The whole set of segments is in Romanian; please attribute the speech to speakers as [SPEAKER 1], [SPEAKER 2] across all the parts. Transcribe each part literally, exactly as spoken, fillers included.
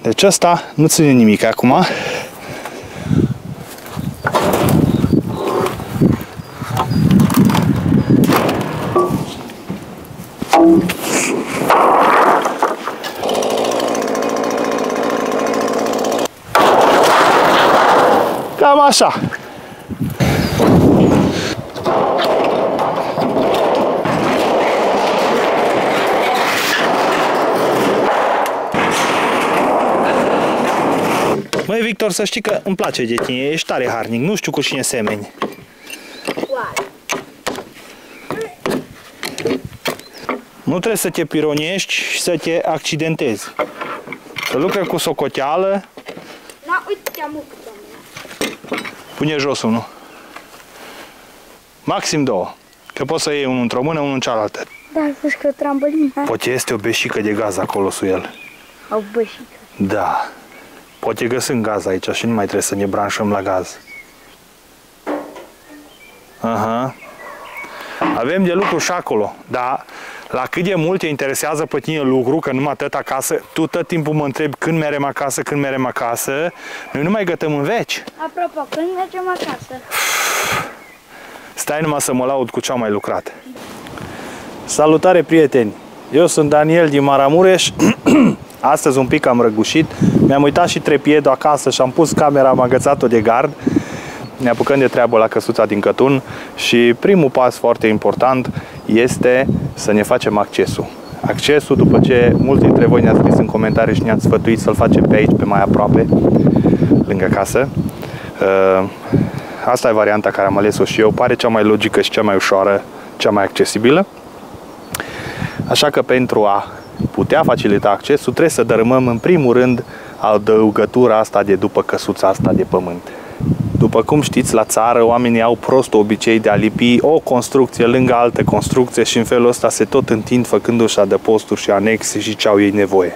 [SPEAKER 1] Deci ăsta nu ține nimic acum. Cam așa. Măi, Victor, să știi că îmi place de tine, ești tare harnic, nu știu cu cine semeni. Nu trebuie să te pironiești și să te accidentezi. Să lucrezi cu socoteală.
[SPEAKER 2] Na, uite, te-am umplut.
[SPEAKER 1] Pune jos unul. Maxim două. Că poți să iei unul într-o mână, unul în cealaltă.
[SPEAKER 2] Da, zici că trambolin, ha?
[SPEAKER 1] Poate este o beșică de gaz acolo sub el.
[SPEAKER 2] O beșică.
[SPEAKER 1] Da. Poate găsim gaz aici și nu mai trebuie să ne branșăm la gaz. Aha. Avem de lucru și acolo, dar la cât de mult te interesează pe tine lucru, că numai atât acasă, tu tot timpul mă întrebi când merem acasă, când merem acasă, noi nu mai gătăm în veci.
[SPEAKER 2] Apropo, când mergem acasă?
[SPEAKER 1] Stai numai să mă laud cu ce am mai lucrat. Salutare, prieteni! Eu sunt Daniel din Maramureș. Astăzi un pic am răgușit. Mi-am uitat și trepiedul acasă și am pus camera, am agățat-o de gard. Ne apucăm de treabă la căsuța din Cătun și primul pas foarte important este să ne facem accesul. Accesul, după ce mulți dintre voi ne-ați scris în comentarii și ne-ați sfătuit să-l facem pe aici, pe mai aproape, lângă casă. Asta e varianta care am ales-o și eu. Pare cea mai logică și cea mai ușoară, cea mai accesibilă. Așa că pentru a putea facilita accesul, trebuie să dărâmăm în primul rând adăugătura asta de după căsuța asta de pământ. După cum știți, la țară oamenii au prost obicei de a lipi o construcție lângă altă construcție și în felul ăsta se tot întind făcându-și adăposturi și anexe și ce au ei nevoie.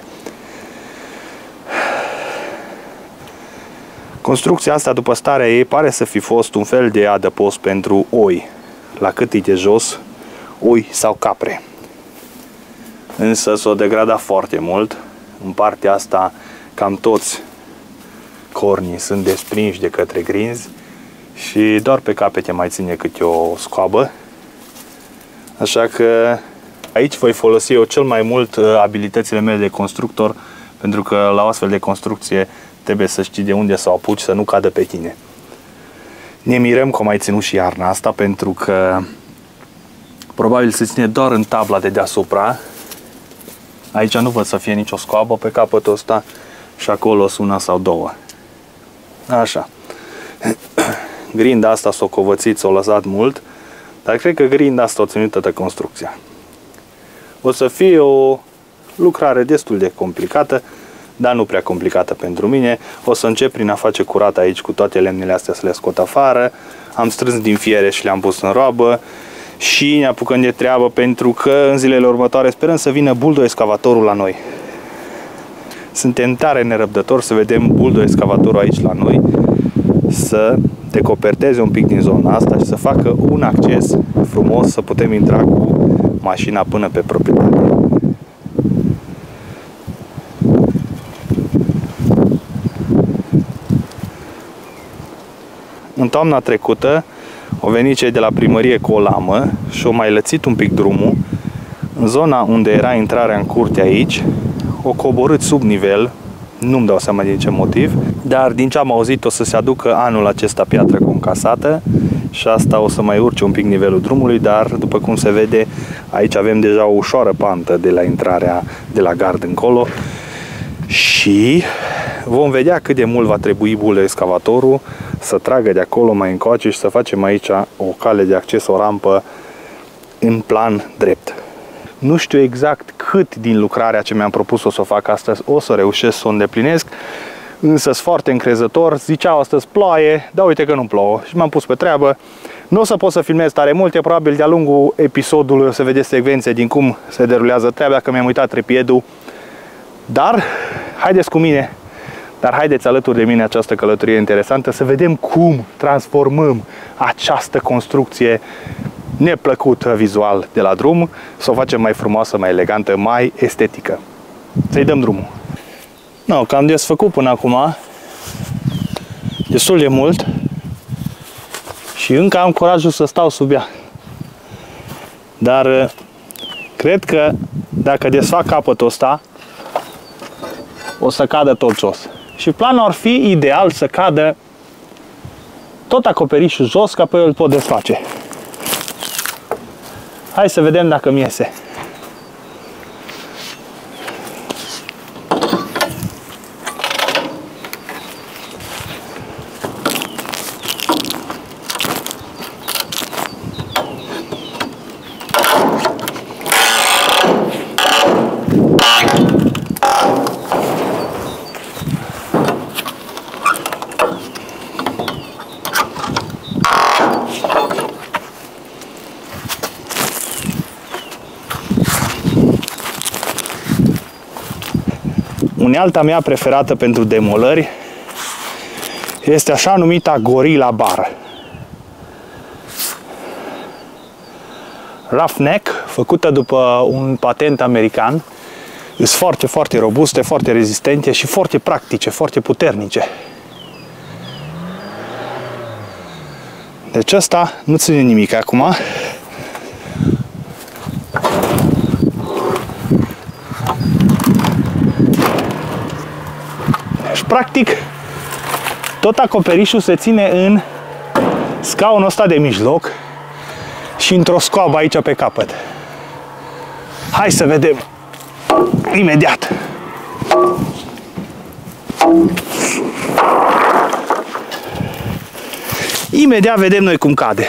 [SPEAKER 1] Construcția asta, după starea ei, pare să fi fost un fel de adăpost pentru oi, la cât e de jos, oi sau capre. Însă s-o degrada foarte mult. În partea asta cam toți cornii sunt desprinși de către grinzi și doar pe capete mai ține câte o scoabă. Așa că aici voi folosi eu cel mai mult abilitățile mele de constructor, pentru că la o astfel de construcție trebuie să știi de unde să o apuci să nu cadă pe tine. Ne mirăm că mai ținut și iarna asta, pentru că probabil se ține doar în tabla de deasupra. Aici nu văd să fie nicio scoabă pe capătul ăsta și acolo sunt una sau două. Așa. Grinda asta s-o covățit, s-o lăsat mult, dar cred că grinda asta o ținut toată construcția. O să fie o lucrare destul de complicată, dar nu prea complicată pentru mine. O să încep prin a face curat aici cu toate lemnele astea, să le scot afară. Am strâns din fiere și le-am pus în roabă și ne apucăm de treabă, pentru că în zilele următoare sperăm să vină buldo-excavatorul la noi. Suntem tare nerăbdători să vedem buldo-excavatorul aici la noi, să decoperteze un pic din zona asta și să facă un acces frumos, să putem intra cu mașina până pe proprietate. În toamna trecută au venit cei de la primărie cu o lamă și au mai lățit un pic drumul. În zona unde era intrarea în curte aici, o coborât sub nivel, nu-mi dau seama din ce motiv, dar din ce am auzit o să se aducă anul acesta piatră concasată și asta o să mai urce un pic nivelul drumului, dar după cum se vede, aici avem deja o ușoară pantă de la intrarea de la gard încolo și vom vedea cât de mult va trebui buldo-excavatorul să tragă de acolo mai încoace și să facem aici o cale de acces, o rampă în plan drept. Nu știu exact cât din lucrarea ce mi-am propus o să o fac astăzi o să reușesc să o îndeplinesc, însă sunt foarte încrezător. Ziceau astăzi ploaie, dar uite că nu plouă și m-am pus pe treabă. Nu o să pot să filmez tare multe, probabil de-a lungul episodului o să vedeți secvențe din cum se derulează treaba, că mi-am uitat trepiedul. Dar haideți cu mine, dar haideți alături de mine această călătorie interesantă să vedem cum transformăm această construcție neplăcută vizual de la drum, să o facem mai frumoasă, mai elegantă, mai estetică. Să-i dăm drumul. No, că am desfăcut până acum destul de mult și încă am curajul să stau sub ea. Dar cred că dacă desfac capătul ăsta, o să cadă tot jos. Și planul ar fi ideal să cadă tot acoperișul jos, ca pe el îl pot desface. Hai să vedem dacă mi iese. Unealta mea preferată pentru demolări este așa numita Gorilla Bar. Roughneck, făcută după un patent american, sunt foarte, foarte robuste, foarte rezistente și foarte practice, foarte puternice. Deci ăsta nu ține nimic acum. Practic, tot acoperișul se ține în scaunul ăsta de mijloc și într-o scoabă aici pe capăt. Hai să vedem imediat. Imediat vedem noi cum cade.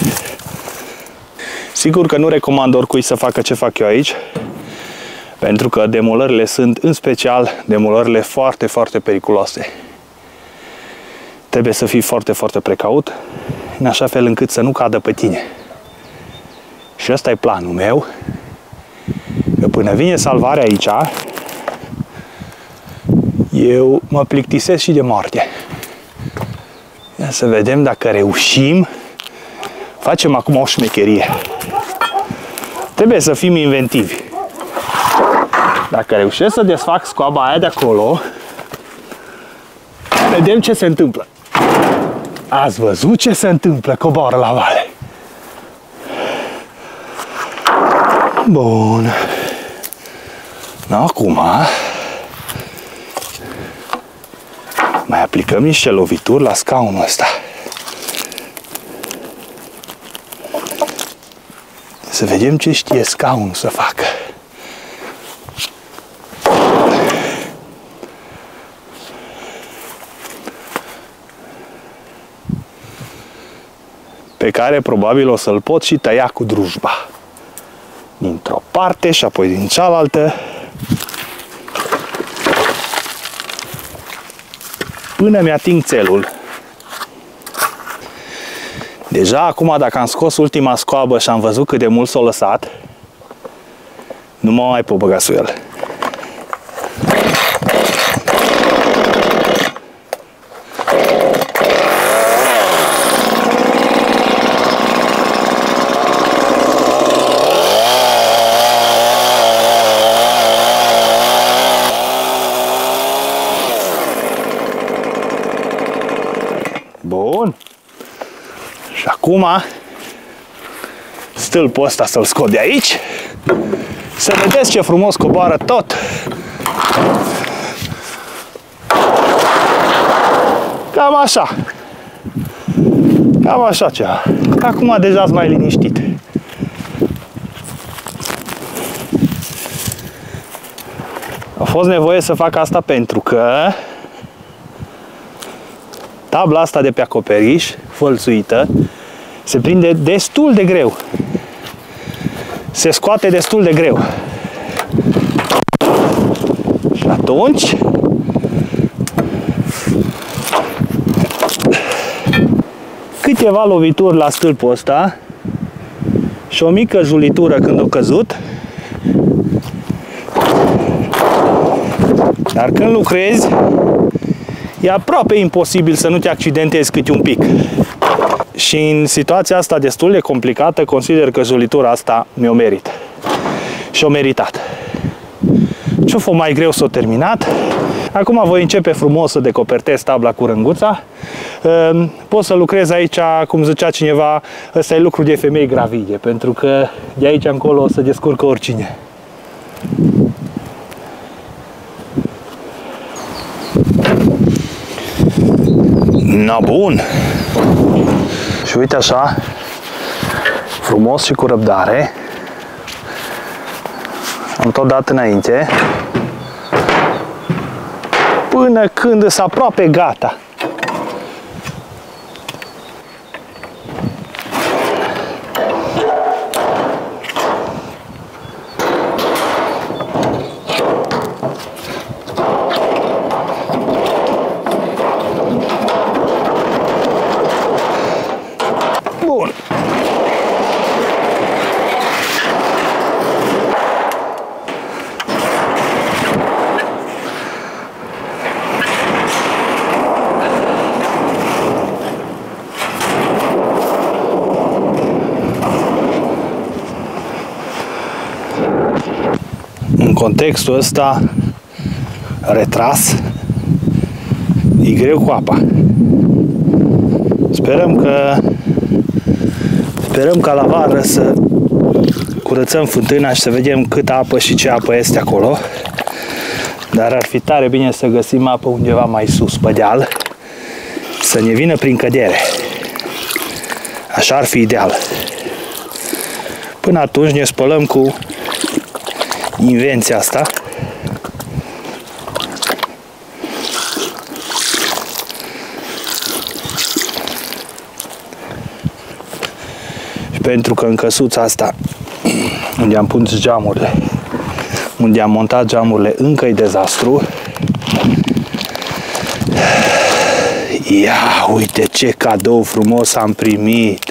[SPEAKER 1] Sigur că nu recomand oricui să facă ce fac eu aici, pentru că demolările sunt, în special, demolările foarte, foarte periculoase. Trebuie să fii foarte, foarte precaut, în așa fel încât să nu cadă pe tine. Și ăsta e planul meu, că până vine salvarea aici, eu mă plictisesc și de moarte. Ia să vedem dacă reușim. Facem acum o șmecherie. Trebuie să fim inventivi. Dacă reușesc să desfac scoaba aia de acolo, vedem ce se întâmplă. Ați văzut ce se întâmplă? Coboară la vale. Bun. Acum mai aplicăm niște lovituri la scaunul ăsta. Să vedem ce știe scaunul să facă. Pe care probabil o să-l pot și tăia cu drujba. Dintr-o parte și apoi din cealaltă. Până mi-ating țelul. Deja acum, dacă am scos ultima scoabă și am văzut cât de mult s-a lăsat, nu mă mai pot băga sub el. Bun. Și acum stâlpul ăsta să-l scot de aici. Să vedeți ce frumos coboară tot. Cam așa. Cam așa ceva. Acum deja sunt mai liniștit. A fost nevoie să fac asta pentru că tabla asta de pe acoperiș, fălțuită, se prinde destul de greu. Se scoate destul de greu. Și atunci câteva lovituri la stâlpul ăsta și o mică julitură când a căzut. Dar când lucrezi, e aproape imposibil să nu te accidentezi câte un pic. Și în situația asta destul de complicată, consider că julitura asta mi-o merit. Și o meritat. Ce-o fost mai greu s-o terminat, Acum voi începe frumos să decopertez tabla cu rânguța. Pot să lucrez aici, cum zicea cineva, ăsta e lucru de femei gravide, pentru că de aici încolo o să descurcă oricine. Na, bun! Și uite așa, frumos și cu răbdare, am tot dat înainte, până când îs aproape gata. Bun. În contextul ăsta retras, e greu cu apa. Sperăm că sperăm ca la vară să curățăm fântâna și să vedem câtă apă și ce apă este acolo. Dar ar fi tare bine să găsim apă undeva mai sus pe deal, să ne vină prin cădere. Așa ar fi ideal. Până atunci ne spălăm cu invenția asta. Și pentru că în căsuța asta, unde am pus geamurile, unde am montat geamurile, încă e dezastru. Ia, uite ce cadou frumos am primit.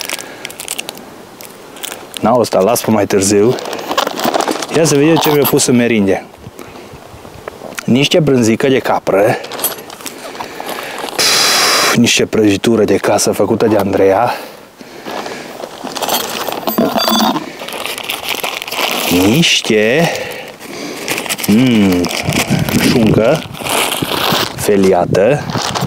[SPEAKER 1] Na, ăsta las pe mai târziu. Ia să vedem ce mi-a pus în merinde. Niște brânzică de capră, Pff, niște prăjitură de casă făcută de Andreea, niște mm, șuncă feliată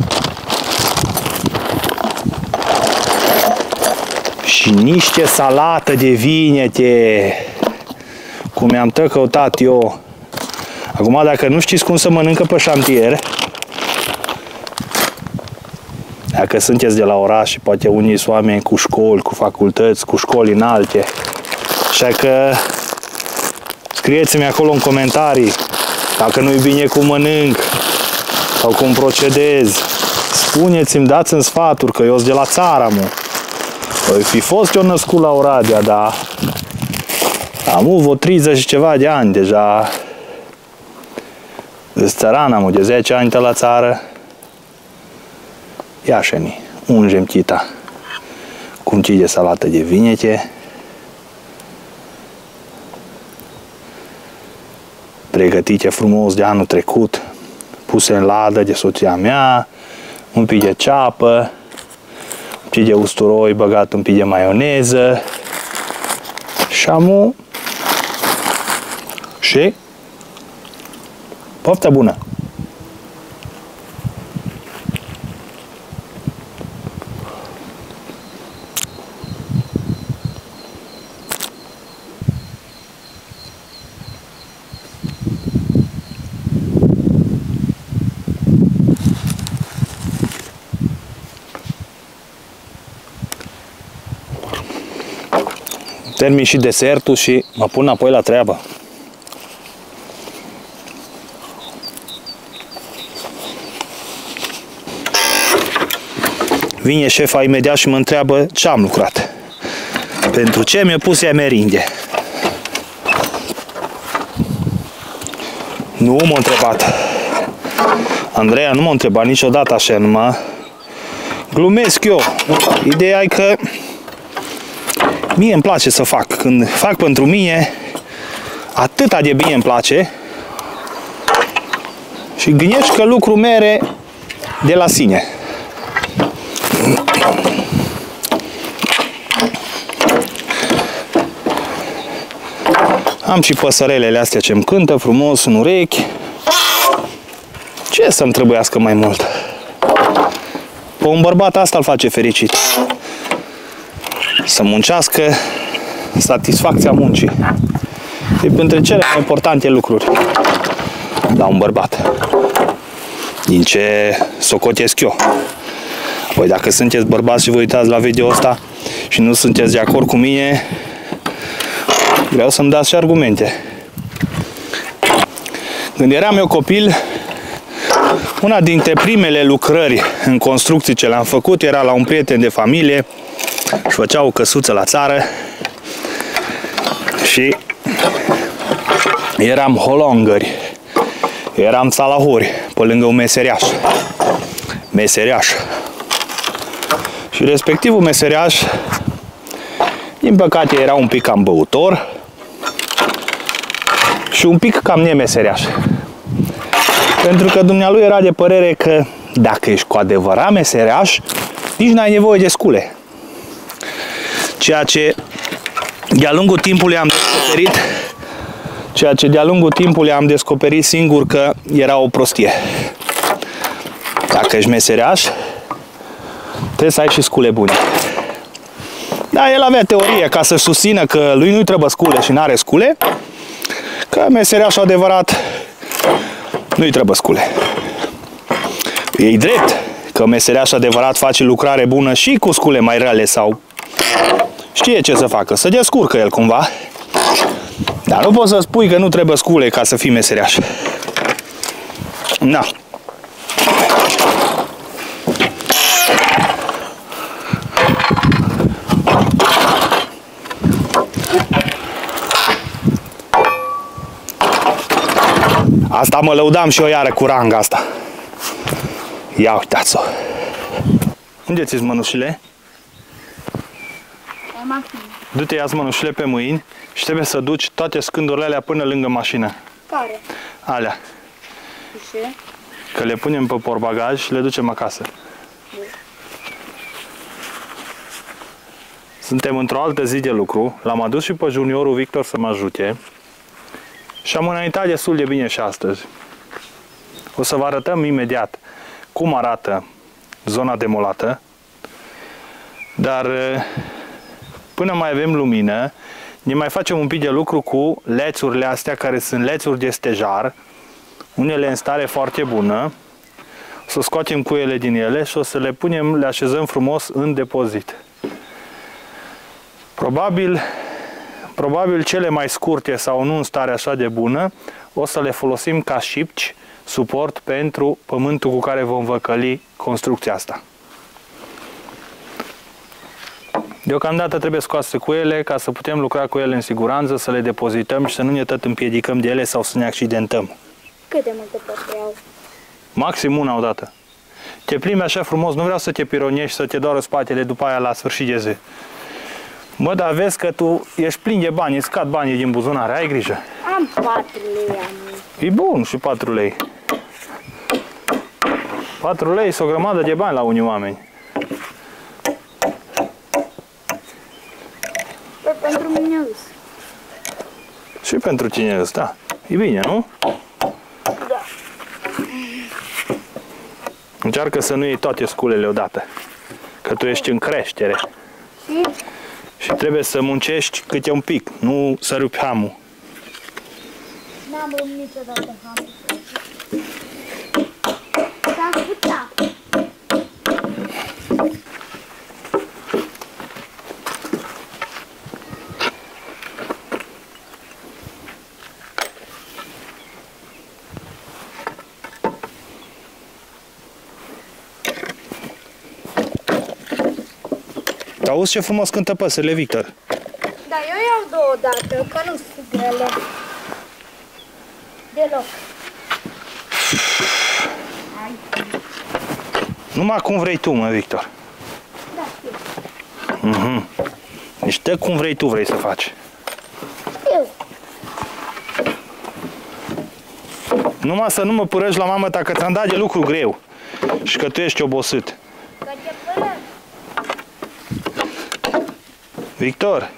[SPEAKER 1] și niște salată de vinete, cum mi-am tot căutat eu. Acum, dacă nu știți cum să mănâncă pe șantier, dacă sunteți de la oraș și poate unii sunt oameni cu școli, cu facultăți, cu școli înalte, așa că scrieți-mi acolo în comentarii dacă nu-i bine cum mănânc sau cum procedez. Spuneți-mi, dați-mi sfaturi, că eu sunt de la țară, mă. Păi fi fost eu născut la Oradea, dar am vreo treizeci și ceva de ani deja. Îs țăran, am de zece ani la țară. Ia șeni, ungem chita cu un de salată de vinete, pregătite frumos de anul trecut, puse în ladă de soția mea, un pic de ceapă, un pic de usturoi băgat, un pic de maioneză și amu și poftă bună! Termin și desertul și mă pun apoi la treabă. Vine șefa imediat și mă întreabă ce am lucrat. Pentru ce mi-a pus ea merinde. Nu m-a întrebat. Andreea nu m-a întrebat niciodată așa, numai glumesc eu. Ideea e că mie îmi place să fac. Când fac pentru mine, atâta de bine îmi place și gândești că lucru mere de la sine. Am și păsărelele astea ce-mi cântă frumos în urechi. Ce să-mi trebuiască mai mult? Pe un bărbat asta îl face fericit. Să muncească, satisfacția muncii. E printre cele mai importante lucruri la un bărbat. Din ce socotesc eu. Voi dacă sunteți bărbați și vă uitați la video ăsta și nu sunteți de acord cu mine, vreau să-mi dați și argumente. Când eram eu copil, una dintre primele lucrări în construcții ce le-am făcut era la un prieten de familie și făcea o căsuță la țară și eram holongări, eram salahuri pe lângă un meseriaș. Meseriaș. Și respectivul meseriaș, din păcate, era un pic cam băutor și un pic cam nemeseriaș. Pentru că dumnealui era de părere că dacă ești cu adevărat meseriaș, nici n-ai nevoie de scule. Ceea ce de-a lungul timpului am descoperit, ceea ce de-a lungul timpului am descoperit singur că era o prostie. Dacă ești meseriaș, trebuie să ai și scule bune. Da, el avea teorie ca să susțină că lui nu-i trebuie scule și n-are scule, că meseriașul adevărat nu-i trebuie scule. E drept că meseriașul adevărat face lucrare bună și cu scule mai rele sau știe ce să facă, să descurcă el cumva. Dar nu poți să spui că nu trebuie scule ca să fii meseriaș. Na. Asta mă lăudam și eu iară cu ranga asta. Ia uitați-o. Unde ți-s mănușile? Du-te, ia-ți mănușile pe mâini și trebuie să duci toate scândurile alea până lângă mașină.
[SPEAKER 2] Care?
[SPEAKER 1] Alea.
[SPEAKER 2] Ce?
[SPEAKER 1] Că le punem pe portbagaj și le ducem acasă.
[SPEAKER 2] Bun.
[SPEAKER 1] Suntem într-o altă zi de lucru. L-am adus și pe juniorul Victor să mă ajute. Și am înaintat destul de bine și astăzi. O să vă arătăm imediat cum arată zona demolată. Dar până mai avem lumină, ne mai facem un pic de lucru cu lețurile astea, care sunt lețuri de stejar, unele în stare foarte bună. O să scoatem cuiele din ele și o să le punem, le așezăm frumos în depozit. Probabil, probabil cele mai scurte sau nu în stare așa de bună, o să le folosim ca șipci, suport pentru pământul cu care vom văcăli construcția asta. Deocamdată trebuie scoase cu ele ca să putem lucra cu ele în siguranță, să le depozităm și să nu ne tot împiedicăm de ele sau să ne accidentăm.
[SPEAKER 2] Cât de multe poate iau?
[SPEAKER 1] Maxim una odată. Te plimbi așa frumos, nu vreau să te pironești, să te doară spatele după aia la sfârșit de zi. Bă, dar vezi că tu ești plin de bani, îți scad banii din buzunare, ai grijă.
[SPEAKER 2] Am patru lei, am.
[SPEAKER 1] E bun și patru lei. patru lei sunt o grămadă de bani la unii oameni.
[SPEAKER 2] Păi pentru mine îs.
[SPEAKER 1] Și pentru tine îs, da. E bine, nu?
[SPEAKER 2] Da.
[SPEAKER 1] Încearcă să nu iei toate sculele odată. Că tu ești în creștere.
[SPEAKER 2] Și?
[SPEAKER 1] Și trebuie să muncești câte un pic, nu să rupi hamul.
[SPEAKER 2] N-am rupt niciodată hamul. S-a putea.
[SPEAKER 1] Auzi ce frumos cântă păsările, Victor?
[SPEAKER 2] Da, eu iau două dată, că nu sunt grele. Deloc. Hai.
[SPEAKER 1] Numai cum vrei tu, mă, Victor.
[SPEAKER 2] Da, știu.
[SPEAKER 1] Mhm. Deci dă cum vrei tu vrei să faci.
[SPEAKER 2] Știu.
[SPEAKER 1] Numai să nu mă părăși la mama ta că ți-am dat de lucru greu și că tu ești obosit.
[SPEAKER 2] Că te pără.
[SPEAKER 1] Victor,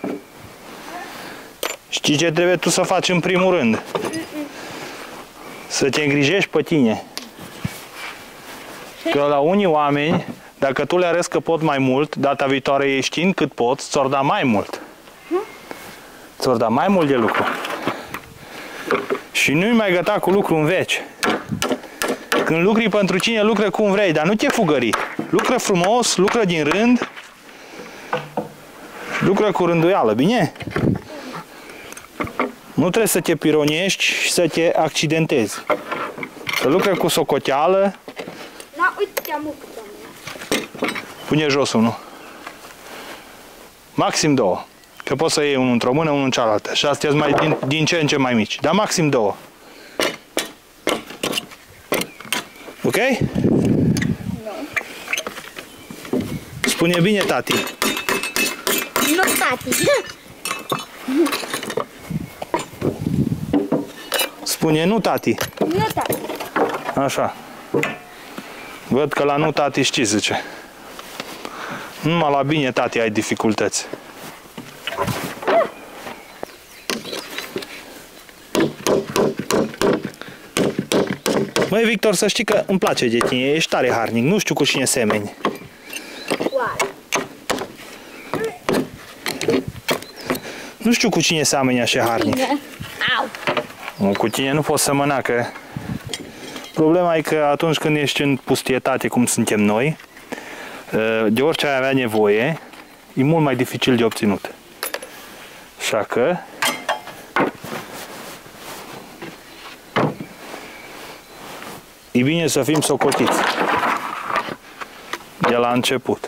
[SPEAKER 1] știi ce trebuie tu să faci în primul rând? Să te îngrijești pe tine. Că la unii oameni, dacă tu le arăți că pot mai mult, data viitoare ei știind cât pot, ți-or da mai mult. Ți-or da mai mult de lucru. Și nu-i mai găta cu lucru în veci. Când lucri pentru cine, lucră cum vrei, dar nu te fugări. Lucră frumos, lucră din rând, lucră cu rânduială, bine? Nu trebuie să te pironiești și să te accidentezi. Să lucră cu socoteală.
[SPEAKER 2] Na, uite, te-am ucut.
[SPEAKER 1] Pune jos unul. Maxim două. Că poți să iei unul într-o mână, unul în cealaltă. Și astea sunt mai, din, din ce în ce mai mici. Dar maxim două. Ok?
[SPEAKER 2] Nu.
[SPEAKER 1] Spune bine, tati.
[SPEAKER 2] Nu, tati.
[SPEAKER 1] Spune nu, tati.
[SPEAKER 2] Nu, tati.
[SPEAKER 1] Așa. Văd că la nu, tati, știi, zice. Numai la bine, tati, ai dificultăți. Măi, Victor, să știi că îmi place de tine, ești tare harnic, nu știu cu cine semeni.
[SPEAKER 2] Oare?
[SPEAKER 1] Nu știu cu cine seameni așa harnic.
[SPEAKER 2] Au.
[SPEAKER 1] Nu, cu tine nu poți semăna, că problema e că atunci când ești în pustietate, cum suntem noi, de orice ai avea nevoie, e mult mai dificil de obținut. Așa că e bine să fim socotiți de la început.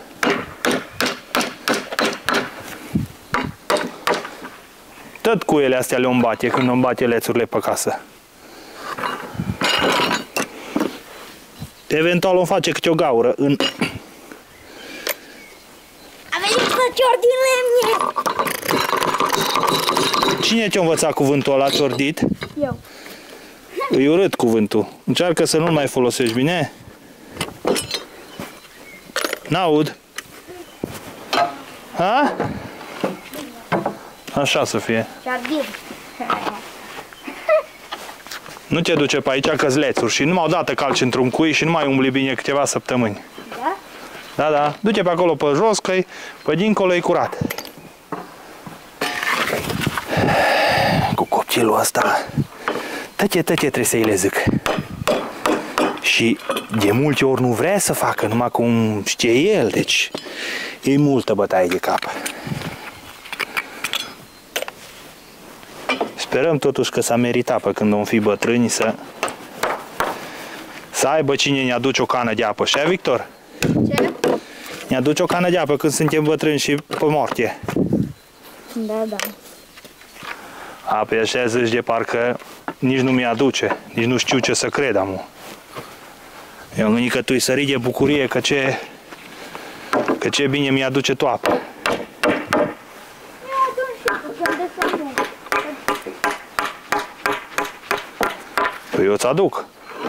[SPEAKER 1] Tot cu ele astea le îmbate când îmbate lețurile pe casă. Eventual o face câte o gaură în...
[SPEAKER 2] A venit să cior din lemne.
[SPEAKER 1] Cine te-a învățat cuvântul ăla, ciordit?
[SPEAKER 2] Eu.
[SPEAKER 1] E urât cuvântul. Încearcă să nu-l mai folosești, bine? N-aud. Ha? Așa să fie.
[SPEAKER 2] Ciordin.
[SPEAKER 1] Nu te duce pe aici că-s lețuri și numai odată calci într-un cui și nu mai umbli bine câteva săptămâni.
[SPEAKER 2] Da?
[SPEAKER 1] Da, da. Du-te pe acolo pe jos, că pe dincolo e curat. Cu copilul ăsta, tăte, tăte trebuie să-i le zic. Și de multe ori nu vrea să facă, numai cum știe el, deci e multă bătaie de cap. Sperăm totuși că s-a meritat pe când vom fi bătrâni să să aibă cine ne aduce o cană de apă. Și Victor?
[SPEAKER 2] Ce?
[SPEAKER 1] Ne aduce o cană de apă când suntem bătrâni și pe moarte.
[SPEAKER 2] Da, da.
[SPEAKER 1] A, pe așa zici de parcă nici nu mi-aduce, nici nu știu ce să cred, amu. Eu am gândit că tu-i sări de bucurie că ce, că ce bine mi-aduce tu apă. Păi eu ți-aduc.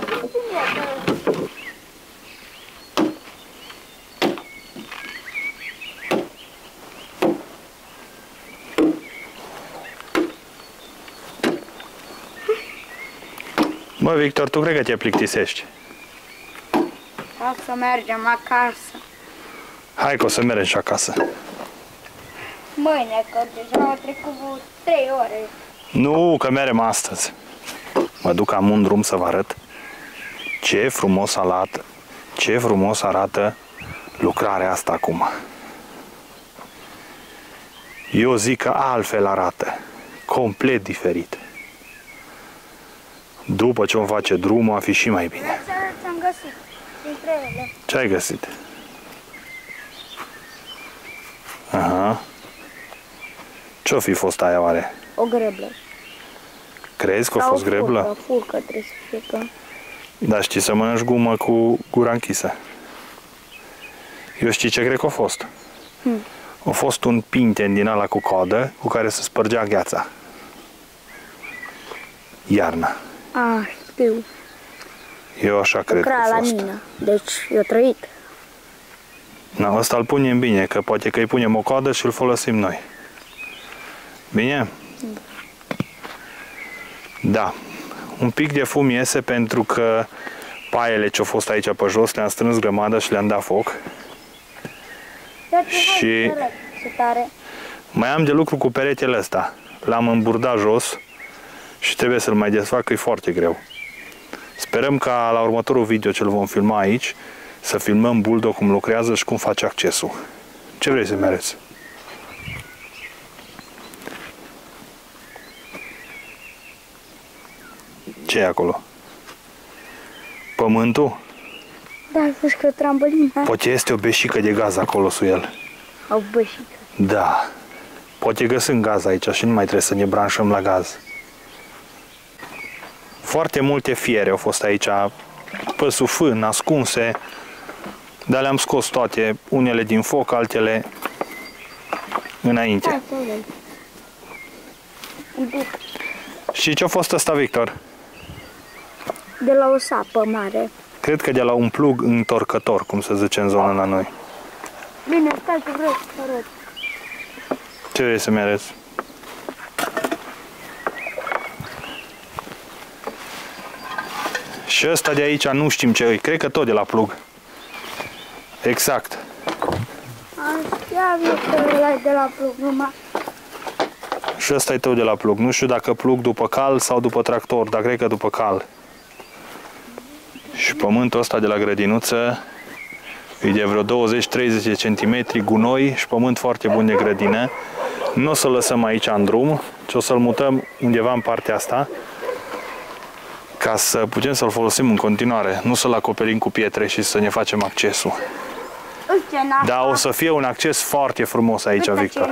[SPEAKER 1] Bă, Victor, tu cred că te plictisești.
[SPEAKER 2] Hai să mergem acasă.
[SPEAKER 1] Hai că o să mergem și acasă.
[SPEAKER 2] Mâine, că deja au trecut trei ore.
[SPEAKER 1] Nu, că merem astăzi. Mă duc am un drum să vă arăt ce frumos arată, ce frumos arată lucrarea asta acum. Eu zic că altfel arată, complet diferit. După ce vom face drumul, a fi și mai bine.
[SPEAKER 2] Ți-am găsit dintre ele.
[SPEAKER 1] Ce ai găsit? Aha. Ce-o fi fost aia oare?
[SPEAKER 2] O greblă.
[SPEAKER 1] Crezi că a fost greblă?
[SPEAKER 2] O furcă trebuie să fie că...
[SPEAKER 1] Da, știi să mănânci gumă cu gura închisă. Eu știi ce cred că a fost?
[SPEAKER 2] Hmm.
[SPEAKER 1] A fost un pinten din ala cu coadă cu care se spărgea gheața. Iarna.
[SPEAKER 2] Ah, știu.
[SPEAKER 1] Eu așa cred că a
[SPEAKER 2] la
[SPEAKER 1] fost.
[SPEAKER 2] mine. Deci eu trăit.
[SPEAKER 1] Na, ăsta îl punem bine, că poate că îi punem o coadă și îl folosim noi. Bine? Da. Un pic de fum iese pentru că paiele ce au fost aici pe jos, le-am strâns grămadă și le-am dat foc. Și mai am de lucru cu peretele ăsta. L-am îmburdat jos și trebuie să-l mai desfac, că e foarte greu. Sperăm ca la următorul video ce-l vom filma aici să filmăm Bulldog cum lucrează și cum face accesul. Ce vrei să-mi arăți? Ce e acolo? Pământul?
[SPEAKER 2] Da, ai fost că o trambolină.
[SPEAKER 1] Poate este o beșică de gaz acolo su el.
[SPEAKER 2] O beșică.
[SPEAKER 1] Da. Poate găsim gaz aici și nu mai trebuie să ne branșăm la gaz. Foarte multe fiere au fost aici pe sub fân, ascunse, dar le-am scos toate, unele din foc, altele înainte. Și ce a fost ăsta, Victor?
[SPEAKER 2] De la o sapă mare.
[SPEAKER 1] Cred că de la un plug întorcător, cum se zice în zona la noi.
[SPEAKER 2] Bine, stai că vreau să arăt.
[SPEAKER 1] Ce vrei să-mi arăți? Și ăsta de aici nu știm ce e, cred că tot de la plug. Exact.
[SPEAKER 2] Așa, nu că e de la plug numai.
[SPEAKER 1] Și ăsta e tot de la plug. Nu știu dacă plug după cal sau după tractor, dar cred că după cal. Și pământul ăsta de la grădinuță e de vreo douăzeci treizeci de centimetri, gunoi și pământ foarte bun de grădină. Nu o să-l lăsăm aici în drum, ci o să-l mutăm undeva în partea asta, ca să putem să-l folosim în continuare, nu să-l acoperim cu pietre și să ne facem accesul. Dar o să fie un acces foarte frumos aici, Victor.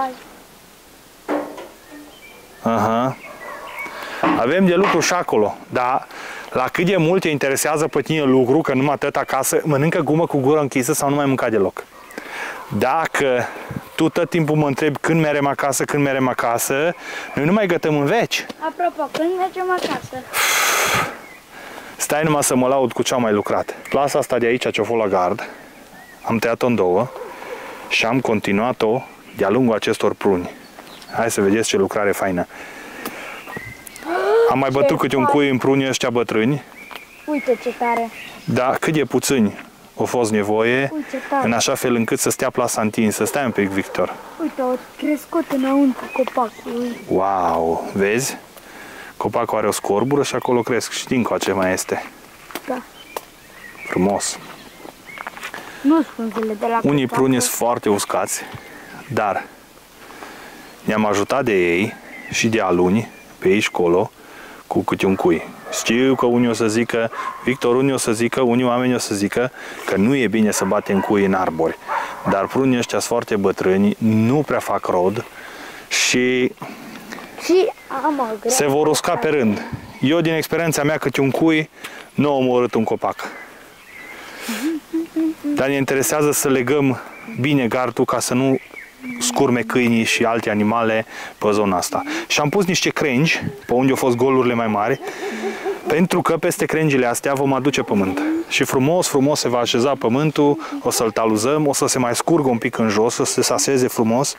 [SPEAKER 1] Aha. Avem de lucru și acolo, dar la cât de mult te interesează pe tine lucru, că numai atât acasă, mănâncă gumă cu gură închisă sau nu mai mânca deloc. Dacă tu tot timpul mă întrebi când merem acasă, când merem acasă, noi nu mai gătăm în veci.
[SPEAKER 2] Apropo, când mergem acasă?
[SPEAKER 1] Stai numai să mă laud cu ce am mai lucrat. Plasa asta de aici, ce-a fost la gard, am tăiat-o în două și am continuat-o de-a lungul acestor pruni. Hai să vedeți ce lucrare faină. Am mai bătut câte un cui în prunii ăștia bătrâni.
[SPEAKER 2] Uite ce tare.
[SPEAKER 1] Dar cât de puțini a fost nevoie, în așa fel încât să stea plasa întinsă. Stai un pic, Victor.
[SPEAKER 2] Uite, au crescut înăuntru copacul.
[SPEAKER 1] Wow, vezi? Copacul are o scorbură și acolo cresc. Știi încoace mai este.
[SPEAKER 2] Da.
[SPEAKER 1] Frumos.
[SPEAKER 2] Nu spânzele de la
[SPEAKER 1] Unii
[SPEAKER 2] copac.
[SPEAKER 1] pruni sunt foarte uscați, dar ne-am ajutat de ei și de aluni, pe aici colo, cu câte un cui. Știu că unii o să zică, Victor, unii o să zică, unii oameni o să zică că nu e bine să batem cui în arbori. Dar prunii ăștia sunt foarte bătrâni, nu prea fac rod și,
[SPEAKER 2] și am
[SPEAKER 1] se vor usca pe rând. Eu, din experiența mea, câte un cui, nu am omorât un copac. Dar ne interesează să legăm bine gardul ca să nu scurme câinii și alte animale pe zona asta. Și am pus niște crengi pe unde au fost golurile mai mari, pentru că peste crengile astea vom aduce pământ. Și frumos, frumos se va așeza pământul, o să-l taluzăm, o să se mai scurgă un pic în jos, o să se saseze frumos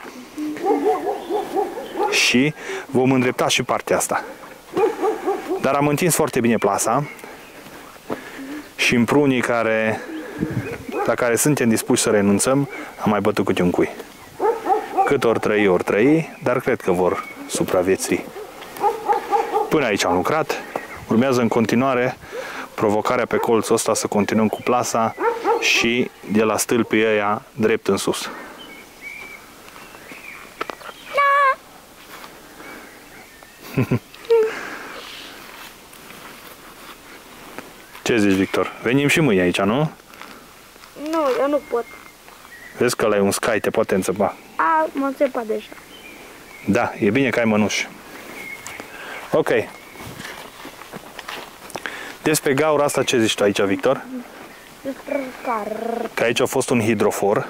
[SPEAKER 1] și vom îndrepta și partea asta. Dar am întins foarte bine plasa și în prunii care, la care suntem dispuși să renunțăm, am mai bătut câte un cui. Cât ori trăi, ori trăi, dar cred că vor supraviețui. Până aici am lucrat. Urmează în continuare provocarea pe colțul ăsta să continuăm cu plasa și de la stâlpii ăia drept în sus. Ce zici, Victor? Venim și mâine aici, nu?
[SPEAKER 2] Nu, eu nu pot.
[SPEAKER 1] Vezi că ăla e un Sky, te poate înțepa.
[SPEAKER 2] A, mă înțepa deja.
[SPEAKER 1] Da, e bine că ai mănuși. Ok. Despre gaura asta ce zici tu aici, Victor?
[SPEAKER 2] Despre care...
[SPEAKER 1] Că aici a fost un hidrofor.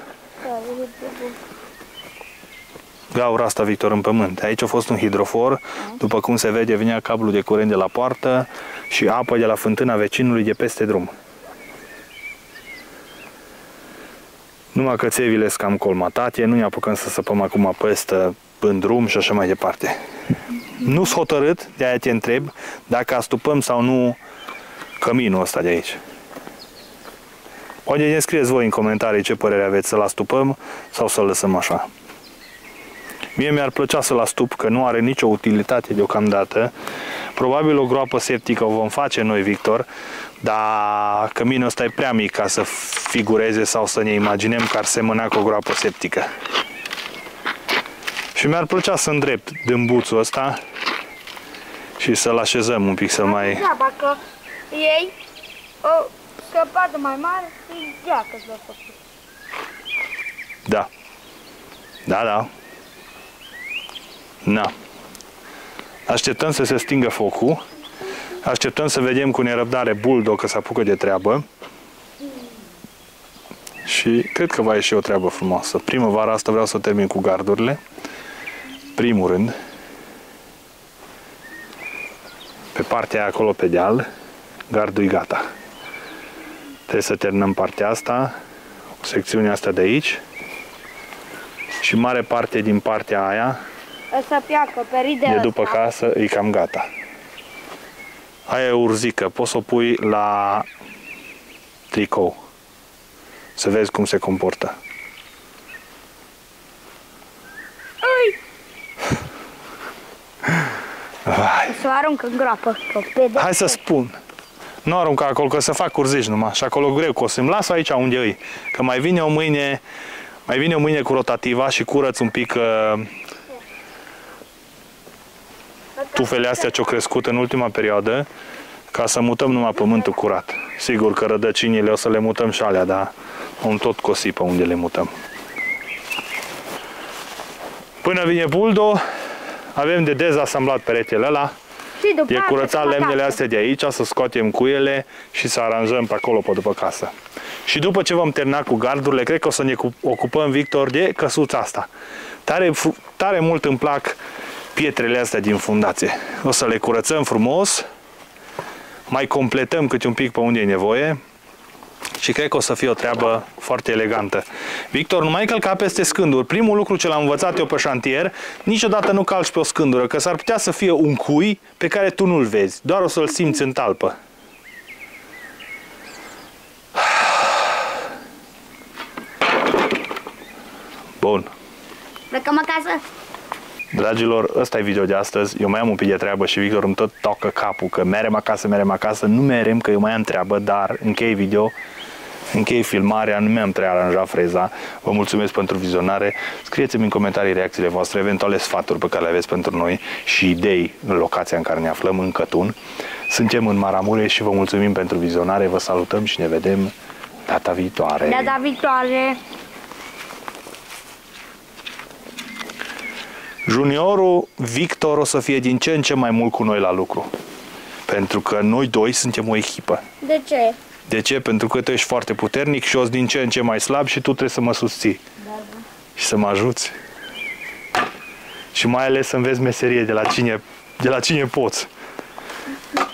[SPEAKER 1] Gaura asta, Victor, în pământ. Aici a fost un hidrofor. După cum se vede, venea cablul de curent de la poartă și apă de la fântâna vecinului de peste drum. Numai că țevile sunt cam colmatate, nu ne apucăm să săpăm acum peste în drum și așa mai departe. Nu-s hotărât, de-aia te întreb, dacă astupăm sau nu căminul ăsta de aici. Poate ne scrieți voi în comentarii ce părere aveți, să-l astupăm sau să-l lăsăm așa. Mie mi-ar plăcea să-l astup, că nu are nicio utilitate deocamdată. Probabil o groapă septică o vom face noi, Victor, dar căminul ăsta e prea mic ca să figureze sau să ne imaginăm că ar semăna cu o groapă septică. Și mi-ar plăcea să îndrept dâmbuțul ăsta și să-l așezăm un pic, să mai...
[SPEAKER 2] Treaba că ei o scăpadă mai mare și geacă s-a făcut.
[SPEAKER 1] Da. Da, da. Na. Așteptăm să se stingă focul. Așteptăm să vedem cu nerăbdare Bulldog că se apucă de treabă. Și cred că va ieși o treabă frumoasă. Primăvara asta vreau să termin cu gardurile. Primul rând. Pe partea aia acolo pe deal, gardul e gata. Trebuie să terminăm partea asta, secțiunea asta de aici. Și mare parte din partea aia
[SPEAKER 2] Să piacă pe
[SPEAKER 1] de după casă e cam gata. Aia e urzică, poți să o pui la tricou. Să vezi cum se comportă.
[SPEAKER 2] Ui!
[SPEAKER 1] Vai.
[SPEAKER 2] Să o arunc în groapă. Pe
[SPEAKER 1] Hai să spun. Nu arunca acolo, că să fac urzici numai. Și acolo greu, că o să-mi las aici unde îi. Că mai vine o mâine, mai vine o mâine cu rotativa și curăț un pic uh, tufele astea ce-au crescut în ultima perioadă, ca să mutăm numai pământul curat. Sigur că rădăcinile o să le mutăm și alea, dar om tot cosi pe unde le mutăm. Până vine Buldo, avem de dezasamblat peretele ăla. E curățat lemnele astea de aici, să scoatem cuiele și să aranjăm pe acolo, pe după casă. Și după ce vom termina cu gardurile, cred că o să ne ocupăm, Victor, de căsuța asta. Tare, tare mult îmi plac pietrele astea din fundație. O să le curățăm frumos, mai completăm câte un pic pe unde e nevoie și cred că o să fie o treabă foarte elegantă. Victor, nu mai călca peste scânduri. Primul lucru ce l-am învățat eu pe șantier, niciodată nu calci pe o scândură, că s-ar putea să fie un cui pe care tu nu-l vezi, doar o să-l simți în talpă. Bun.
[SPEAKER 2] Plecăm acasă?
[SPEAKER 1] Dragilor, ăsta e video de astăzi. Eu mai am un pic de treabă și Victor îmi tot tocă capul că merem acasă, merem acasă. Nu merem, că eu mai am treabă, dar închei video, închei filmarea, nu mi-am prearanjat freza. Vă mulțumesc pentru vizionare. Scrieți-mi în comentarii reacțiile voastre, eventuale sfaturi pe care le aveți pentru noi și idei în locația în care ne aflăm, în Cătun. Suntem în Maramureș și vă mulțumim pentru vizionare. Vă salutăm și ne vedem data viitoare.
[SPEAKER 2] Data viitoare.
[SPEAKER 1] Juniorul Victor o să fie din ce în ce mai mult cu noi la lucru. Pentru că noi doi suntem o echipă.
[SPEAKER 2] De ce?
[SPEAKER 1] De ce? Pentru că tu ești foarte puternic și eu sunt din ce în ce mai slab și tu trebuie să mă susții.
[SPEAKER 2] Da, da.
[SPEAKER 1] Și să mă ajuți. Și mai ales să înveți meserie de la cine, de la cine poți.